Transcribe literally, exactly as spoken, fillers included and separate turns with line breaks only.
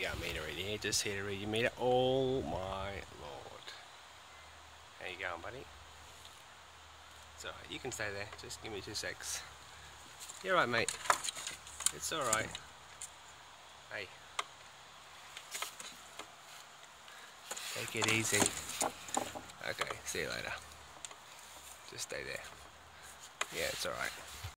got a meter in here. Just here to read your meter. Oh my lord. How you going, buddy? It's alright, you can stay there. Just give me two secs. You're right, mate. It's alright. Hey. Take it easy. Okay, see you later. Just stay there. Yeah, it's alright.